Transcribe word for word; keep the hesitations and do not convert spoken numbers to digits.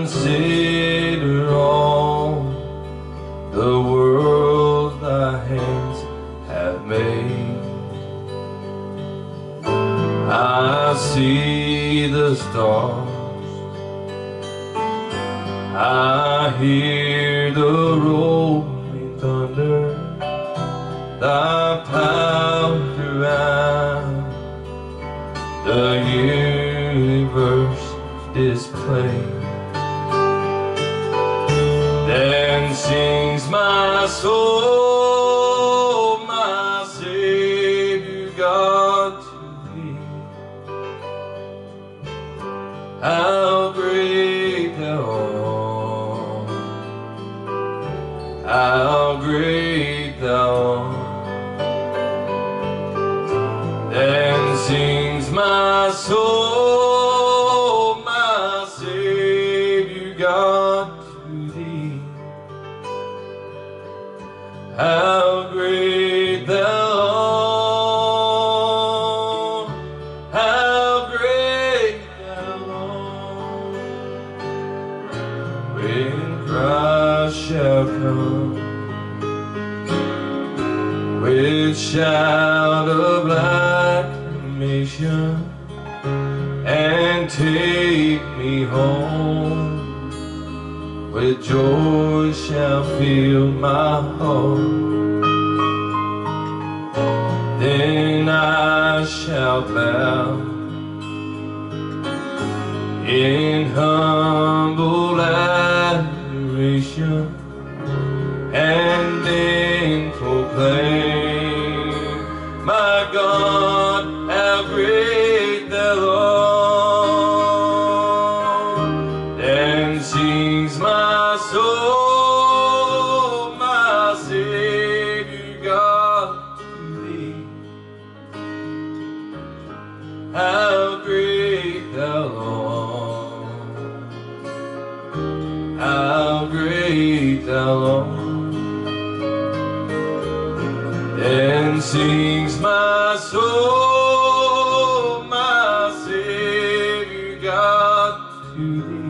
consider all the world thy hands have made. I see the stars, I hear the rolling thunder, thy power throughout the universe display. Then sings my soul, my Savior God, to thee. How great thou art, how great thou art. Then sings my soul, my Savior God, to thee. How great thou art, how great thou art. When Christ shall come with shout of acclamation and take me home, with joy shall fill my heart. Then I shall bow in humble adoration and then proclaim, my God, how great thou art. Then sings my soul, my Savior God, to thee. How great thou art, how great thou art. Then sings my soul, my Savior God, to thee.